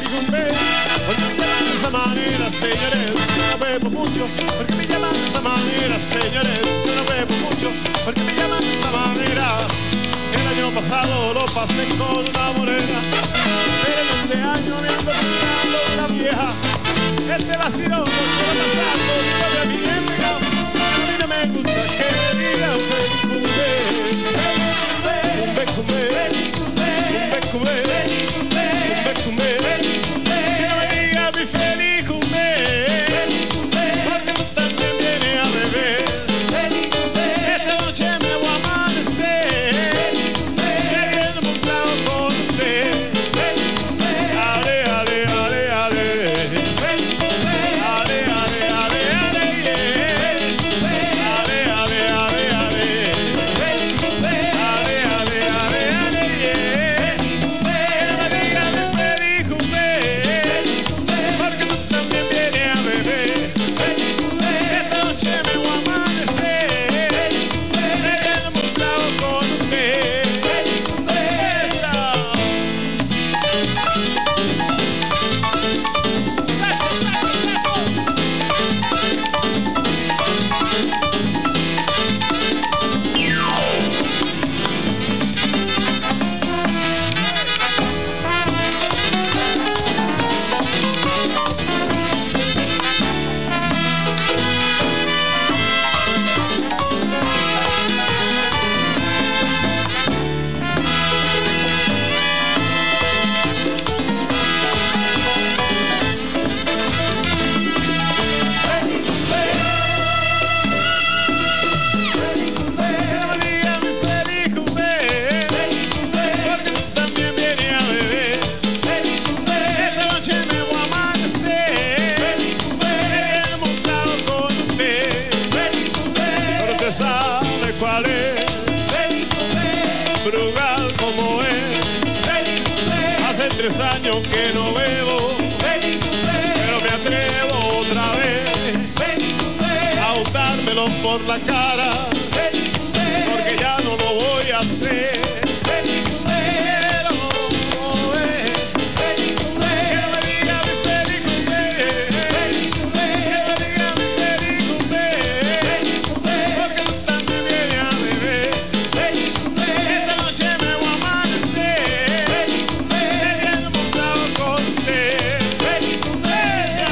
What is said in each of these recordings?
feliz cumple. Porque me llaman de esa manera, señores, yo no bebo mucho. Porque me llaman de esa manera, señores, yo no bebo mucho. Porque me llaman de esa manera. El año pasado lo pasé con una morena, pero este año me ando buscando una vieja. Este vacilón no quiero pasar conmigo de mi amiga. A mí no me gusta que me digan feliz cumple. Cumbe, cumbe, cumbe, cumbe, cumbe, cumbe. Que no me diga mi feliz cumbe, porque tú también vienes a beber. Esta noche me voy a amanecer bebiendo un trago con usted. Ale, ale, ale, ale. Ale, ale, ale, ale, yeah. Ale, ale, ale, ale. Ale, ale, ale, ale, yeah. Que no me diga mi feliz cumple, porque tú también vienes a beber. Esta noche me voy a amanecer bebiendo un trago con usted. Esa. Saxo, saxo, saxo. Que no me diga mi feliz cumple, porque tú también vienes a beber. Esta noche me voy a amanecer bebiendo un trago con usted. Pero usted sabe cuál es, frugal como es. Hace 3 años que no bebo, pero me atrevo otra vez a untármelo por la cara, porque ya no lo voy a hacer. Quiero mover, que no me diga mi feliz cumple, que no me diga mi feliz cumple, porque tú también vienes a beber. Esta noche me voy a amanecer bebiendo un trago con usted. Esa.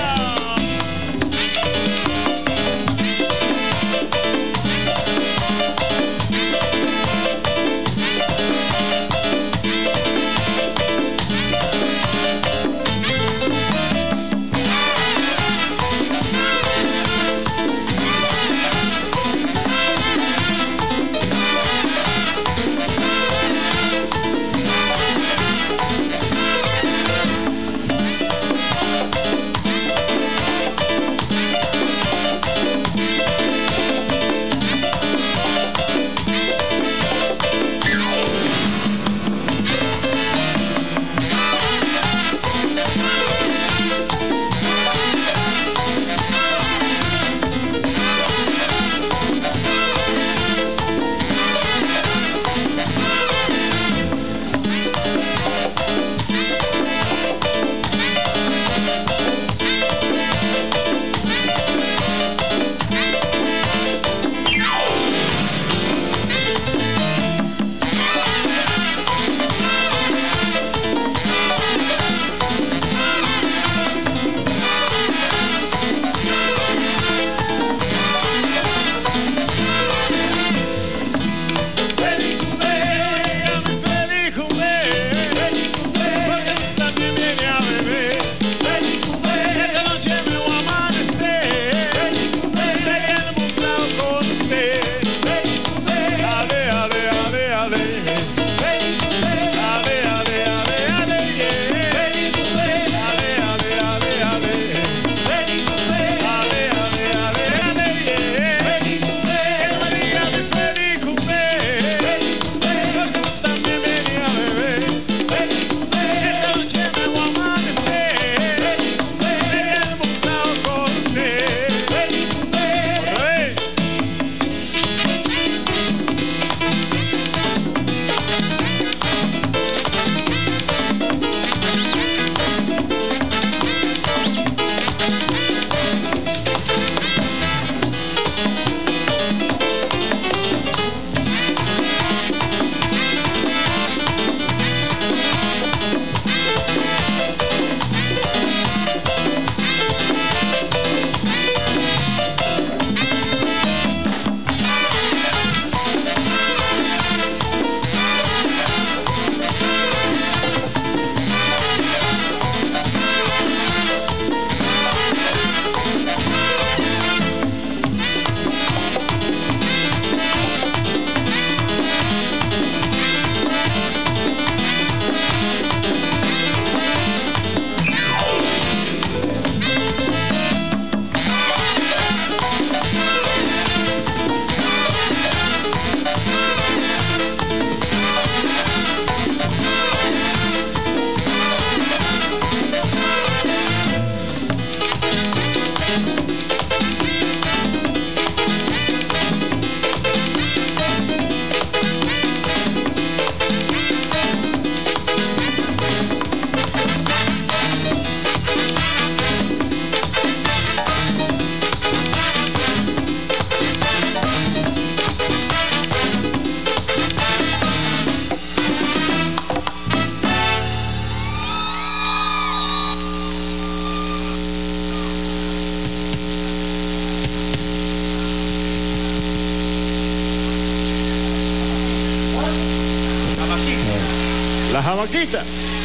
jamaquita.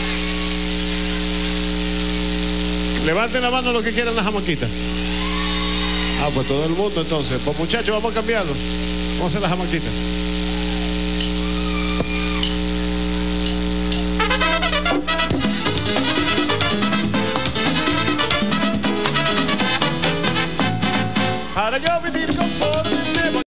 Levanten la mano los que quieran la jamaquita. Ah, pues todo el mundo entonces. Pues muchachos, vamos a cambiarlo. Vamos a hacer la jamaquita. Para yo vivir